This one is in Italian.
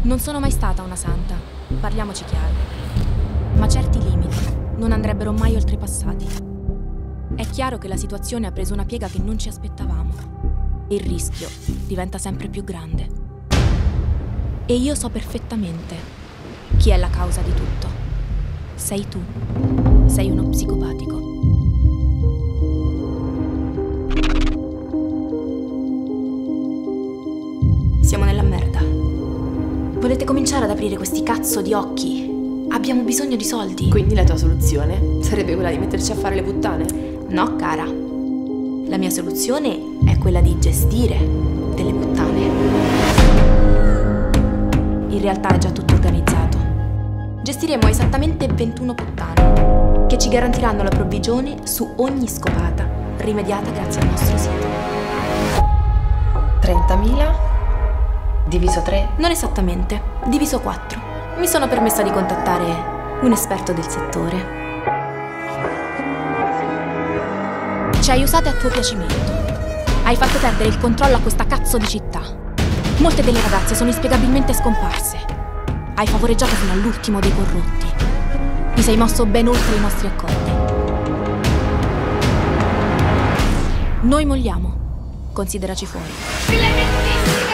Non sono mai stata una santa, parliamoci chiaro. Ma certi limiti non andrebbero mai oltrepassati. È chiaro che la situazione ha preso una piega che non ci aspettavamo. E il rischio diventa sempre più grande. E io so perfettamente chi è la causa di tutto. Sei tu. Sei uno psicopatico. Siamo nella merda. Volete cominciare ad aprire questi cazzo di occhi? Abbiamo bisogno di soldi. Quindi la tua soluzione sarebbe quella di metterci a fare le puttane? No, cara. La mia soluzione è quella di gestire delle puttane. In realtà è già tutto organizzato. Gestiremo esattamente 21 puttane che ci garantiranno la provvigione su ogni scopata, rimediata grazie al nostro sito. 30.000 diviso 3? Non esattamente, diviso 4. Mi sono permessa di contattare un esperto del settore. Ci hai usate a tuo piacimento. Hai fatto perdere il controllo a questa cazzo di città. Molte delle ragazze sono inspiegabilmente scomparse. Hai favoreggiato fino all'ultimo dei corrotti. Ti sei mosso ben oltre i nostri accordi. Noi molliamo. Consideraci fuori.